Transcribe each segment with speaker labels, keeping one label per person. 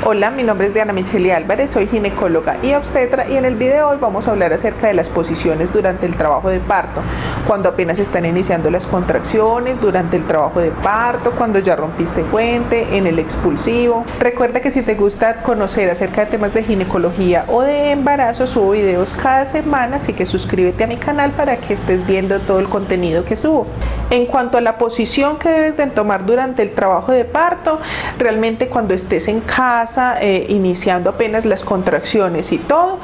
Speaker 1: Hola, mi nombre es Diana Micheli Álvarez, soy ginecóloga y obstetra y en el video de hoy vamos a hablar acerca de las posiciones durante el trabajo de parto, cuando apenas están iniciando las contracciones, durante el trabajo de parto, cuando ya rompiste fuente, en el expulsivo. Recuerda que si te gusta conocer acerca de temas de ginecología o de embarazo, subo videos cada semana, así que suscríbete a mi canal para que estés viendo todo el contenido que subo. En cuanto a la posición que debes de tomar durante el trabajo de parto, realmente cuando estés en casa, iniciando apenas las contracciones y todo,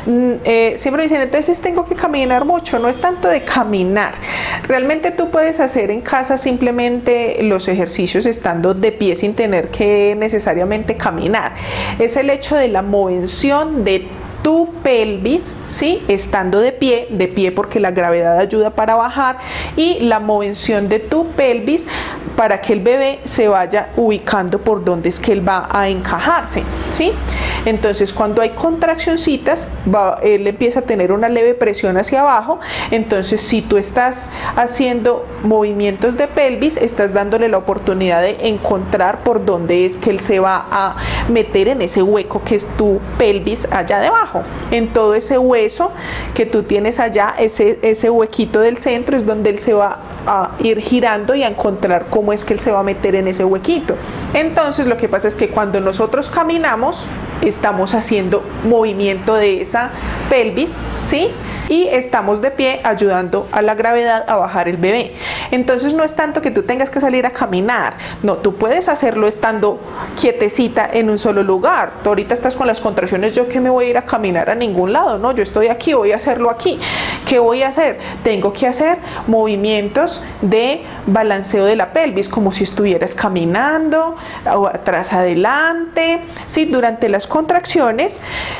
Speaker 1: siempre dicen, entonces tengo que caminar mucho. No es tanto de caminar, realmente tú puedes hacer en casa simplemente los ejercicios estando de pie sin tener que necesariamente caminar. Es el hecho de la movención de tu pelvis, ¿sí? Estando de pie porque la gravedad ayuda para bajar, y la movención de tu pelvis para que el bebé se vaya ubicando por donde es que él va a encajarse, ¿sí? Entonces cuando hay contraccioncitas, él empieza a tener una leve presión hacia abajo. Entonces si tú estás haciendo movimientos de pelvis, estás dándole la oportunidad de encontrar por dónde es que él se va a meter en ese hueco que es tu pelvis allá debajo. En todo ese hueso que tú tienes allá, ese huequito del centro es donde él se va a ir girando y a encontrar cómo es que él se va a meter en ese huequito. Entonces lo que pasa es que cuando nosotros caminamos, estamos haciendo movimiento de esa pelvis, ¿sí? Y estamos de pie ayudando a la gravedad a bajar el bebé. Entonces no es tanto que tú tengas que salir a caminar, no, tú puedes hacerlo estando quietecita en un solo lugar. Tú ahorita estás con las contracciones, yo que me voy a ir a caminar a ningún lado, no, yo estoy aquí, voy a hacerlo aquí. ¿Qué voy a hacer? Tengo que hacer movimientos de balanceo de la pelvis, como si estuvieras caminando, o atrás, adelante, ¿sí? Durante las contracciones,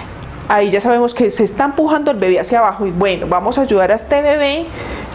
Speaker 1: ahí ya sabemos que se está empujando el bebé hacia abajo y bueno, vamos a ayudar a este bebé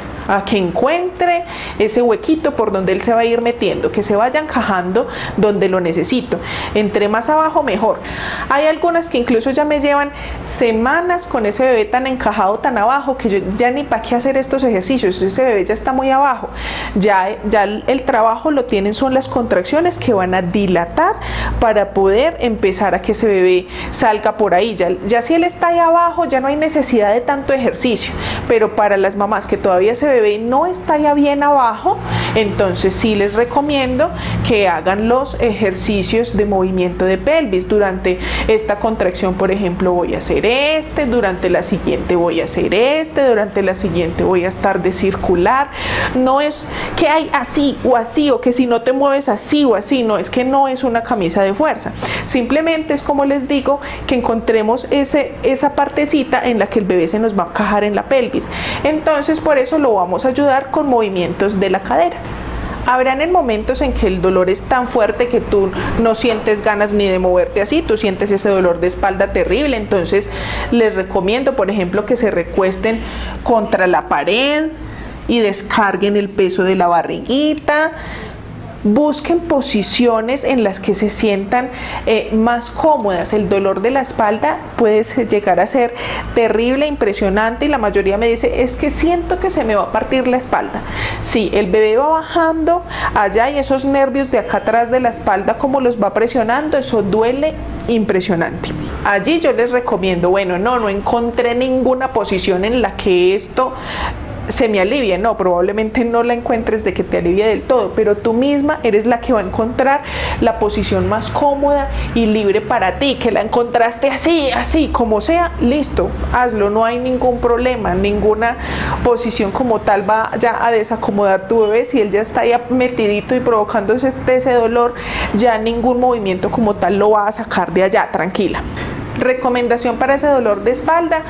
Speaker 1: a que encuentre ese huequito por donde él se va a ir metiendo, que se vaya encajando donde lo necesito. Entre más abajo mejor. Hay algunas que incluso ya me llevan semanas con ese bebé tan encajado, tan abajo, que yo ya ni para qué hacer estos ejercicios, ese bebé ya está muy abajo. Ya el trabajo lo tienen, son las contracciones que van a dilatar para poder empezar a que ese bebé salga por ahí. Ya si él está ahí abajo, ya no hay necesidad de tanto ejercicio, pero para las mamás que todavía ese bebé no está ya bien abajo, entonces sí les recomiendo que hagan los ejercicios de movimiento de pelvis. Durante esta contracción, por ejemplo, voy a hacer durante la siguiente voy a hacer durante la siguiente voy a estar de circular. No es que hay así, o que si no te mueves así o así, no, es que no es una camisa de fuerza, simplemente es, como les digo, que encontremos esa partecita en la que el bebé se nos va a encajar en la pelvis. Entonces por eso lo vamos a ayudar con movimientos de la cadera. Habrán en momentos en que el dolor es tan fuerte que tú no sientes ganas ni de moverte así, tú sientes ese dolor de espalda terrible. Entonces les recomiendo, por ejemplo, que se recuesten contra la pared y descarguen el peso de la barriguita. Busquen posiciones en las que se sientan más cómodas. El dolor de la espalda puede llegar a ser terrible, impresionante, y la mayoría me dice, es que siento que se me va a partir la espalda. Sí, el bebé va bajando allá y esos nervios de acá atrás de la espalda, como los va presionando, eso duele impresionante. Allí yo les recomiendo, bueno, no encontré ninguna posición en la que esto se me alivie. No, probablemente no la encuentres de que te alivie del todo, pero tú misma eres la que va a encontrar la posición más cómoda y libre para ti. Que la encontraste así, como sea, listo, hazlo, no hay ningún problema. Ninguna posición como tal va ya a desacomodar tu bebé. Si él ya está ahí metidito y provocándose ese dolor, ya ningún movimiento como tal lo va a sacar de allá, tranquila. Recomendación para ese dolor de espalda: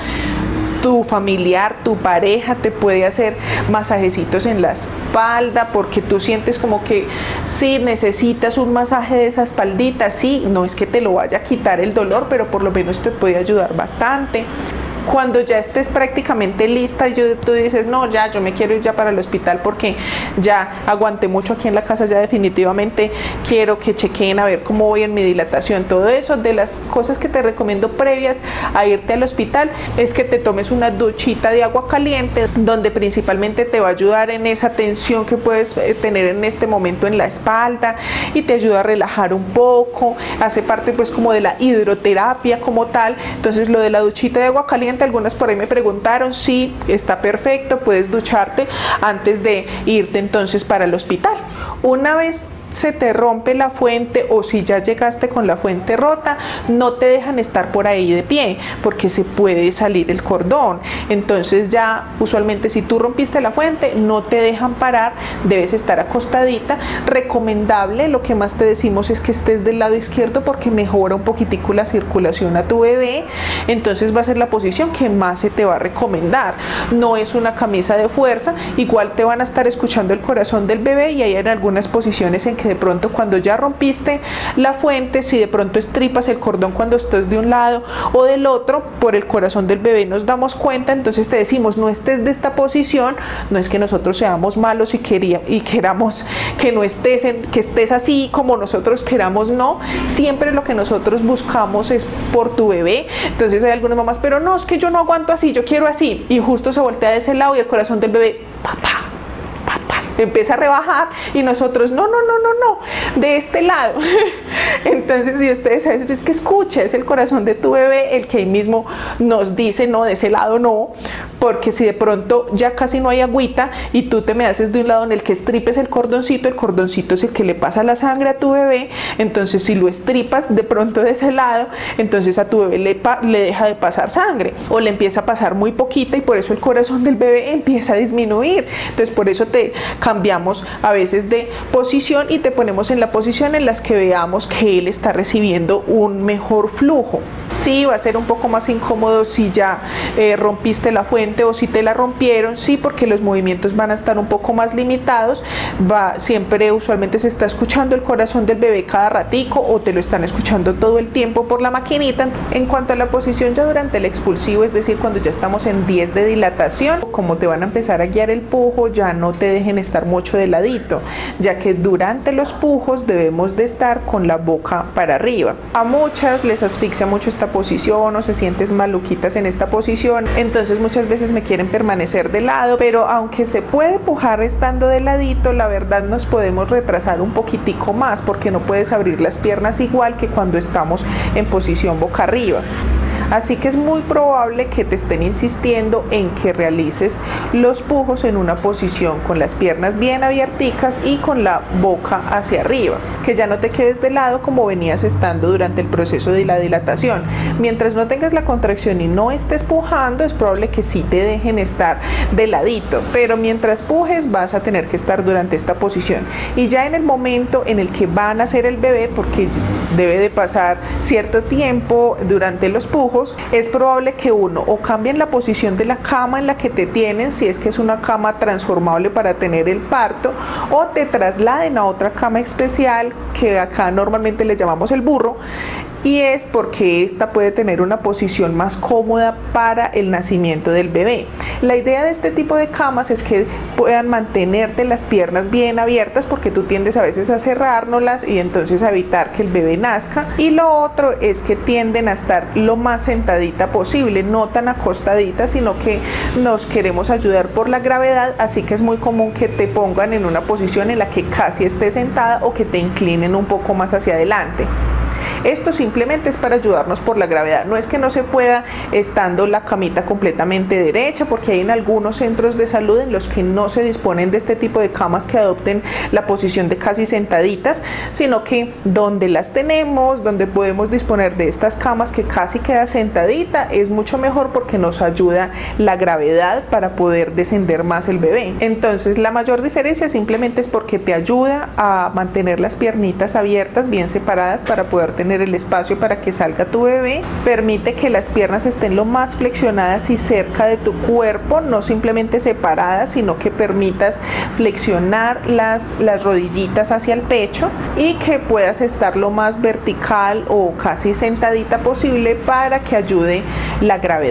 Speaker 1: tu familiar, tu pareja te puede hacer masajecitos en la espalda, porque tú sientes como que sí necesitas un masaje de esa espaldita. Sí, no es que te lo vaya a quitar el dolor, pero por lo menos te puede ayudar bastante. Cuando ya estés prácticamente lista y tú dices, no, ya, yo me quiero ir ya para el hospital porque ya aguanté mucho aquí en la casa, ya definitivamente quiero que chequeen a ver cómo voy en mi dilatación, todo eso, de las cosas que te recomiendo previas a irte al hospital es que te tomes una duchita de agua caliente, donde principalmente te va a ayudar en esa tensión que puedes tener en este momento en la espalda y te ayuda a relajar un poco, hace parte pues como de la hidroterapia como tal. Entonces lo de la duchita de agua caliente, algunas por ahí me preguntaron, sí, está perfecto, puedes ducharte antes de irte entonces para el hospital. Una vez se te rompe la fuente o si ya llegaste con la fuente rota, no te dejan estar por ahí de pie porque se puede salir el cordón. Entonces ya usualmente si tú rompiste la fuente no te dejan parar, debes estar acostadita. Recomendable, lo que más te decimos es que estés del lado izquierdo porque mejora un poquitico la circulación a tu bebé. Entonces va a ser la posición que más se te va a recomendar. No es una camisa de fuerza, igual te van a estar escuchando el corazón del bebé y hay en algunas posiciones en que de pronto cuando ya rompiste la fuente, si de pronto estripas el cordón cuando estés de un lado o del otro, por el corazón del bebé nos damos cuenta. Entonces te decimos, no estés de esta posición, no es que nosotros seamos malos y queramos que no estés, que estés así como nosotros queramos, no, siempre lo que nosotros buscamos es por tu bebé. Entonces hay algunas mamás, pero no, es que yo no aguanto así, yo quiero así, y justo se voltea de ese lado y el corazón del bebé, papá, empieza a rebajar y nosotros no, de este lado. Entonces si ustedes saben, es que escucha, es el corazón de tu bebé el que ahí mismo nos dice no, de ese lado no, porque si de pronto ya casi no hay agüita y tú te me haces de un lado en el que estripes el cordoncito es el que le pasa la sangre a tu bebé. Entonces si lo estripas de pronto de ese lado, entonces a tu bebé le deja de pasar sangre o le empieza a pasar muy poquita y por eso el corazón del bebé empieza a disminuir. Entonces por eso te cambiamos a veces de posición y te ponemos en la posición en las que veamos que él está recibiendo un mejor flujo. Sí, va a ser un poco más incómodo si ya rompiste la fuente o si te la rompieron, sí, porque los movimientos van a estar un poco más limitados. Siempre usualmente se está escuchando el corazón del bebé cada ratico o te lo están escuchando todo el tiempo por la maquinita. En cuanto a la posición ya durante el expulsivo, es decir, cuando ya estamos en 10 de dilatación, como te van a empezar a guiar el pujo, ya no te dejen estar mucho de ladito, ya que durante los pujos debemos de estar con la boca para arriba. A muchas les asfixia mucho esta posición o se sienten maluquitas en esta posición, entonces muchas veces me quieren permanecer de lado, pero aunque se puede pujar estando de ladito, la verdad nos podemos retrasar un poquitico más porque no puedes abrir las piernas igual que cuando estamos en posición boca arriba. Así que es muy probable que te estén insistiendo en que realices los pujos en una posición con las piernas bien abierticas y con la boca hacia arriba, que ya no te quedes de lado como venías estando durante el proceso de la dilatación. Mientras no tengas la contracción y no estés pujando, es probable que sí te dejen estar de ladito, pero mientras pujes vas a tener que estar durante esta posición. Y ya en el momento en el que van a hacer el bebé, porque debe de pasar cierto tiempo durante los pujos, es probable que uno o cambien la posición de la cama en la que te tienen, si es que es una cama transformable para tener el parto, o te trasladen a otra cama especial que acá normalmente le llamamos el burro, y es porque esta puede tener una posición más cómoda para el nacimiento del bebé. La idea de este tipo de camas es que puedan mantenerte las piernas bien abiertas, porque tú tiendes a veces a cerrárnoslas y entonces a evitar que el bebé nazca, y lo otro es que tienden a estar lo más sentadita posible, no tan acostadita, sino que nos queremos ayudar por la gravedad, así que es muy común que te pongan en una posición en la que casi estés sentada o que te inclinen un poco más hacia adelante. Esto simplemente es para ayudarnos por la gravedad. No es que no se pueda estando la camita completamente derecha, porque hay en algunos centros de salud en los que no se disponen de este tipo de camas que adopten la posición de casi sentaditas, sino que donde las tenemos, donde podemos disponer de estas camas que casi queda sentadita, es mucho mejor porque nos ayuda la gravedad para poder descender más el bebé. Entonces la mayor diferencia simplemente es porque te ayuda a mantener las piernitas abiertas, bien separadas, para poder tener el espacio para que salga tu bebé. Permite que las piernas estén lo más flexionadas y cerca de tu cuerpo, no simplemente separadas, sino que permitas flexionar las rodillitas hacia el pecho y que puedas estar lo más vertical o casi sentadita posible para que ayude la gravedad.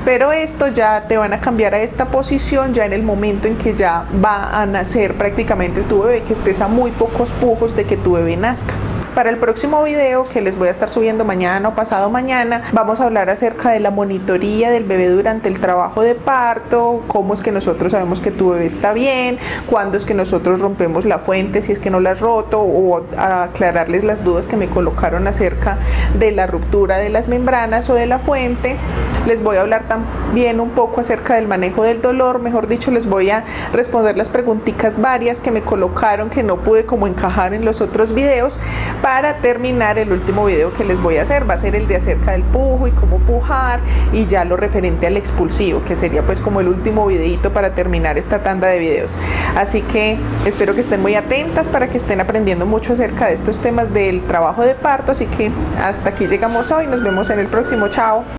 Speaker 1: Pero esto ya te van a cambiar a esta posición ya en el momento en que ya va a nacer prácticamente tu bebé, que estés a muy pocos pujos de que tu bebé nazca. Para el próximo video que les voy a estar subiendo mañana o pasado mañana, vamos a hablar acerca de la monitoría del bebé durante el trabajo de parto, cómo es que nosotros sabemos que tu bebé está bien, cuándo es que nosotros rompemos la fuente si es que no la has roto, o aclararles las dudas que me colocaron acerca de la ruptura de las membranas o de la fuente. Les voy a hablar también un poco acerca del manejo del dolor, mejor dicho, les voy a responder las preguntitas varias que me colocaron que no pude como encajar en los otros videos. Para terminar, el último video que les voy a hacer va a ser el de acerca del pujo y cómo pujar, y ya lo referente al expulsivo, que sería pues como el último videito para terminar esta tanda de videos. Así que espero que estén muy atentas para que estén aprendiendo mucho acerca de estos temas del trabajo de parto. Así que hasta aquí llegamos hoy, nos vemos en el próximo, chao.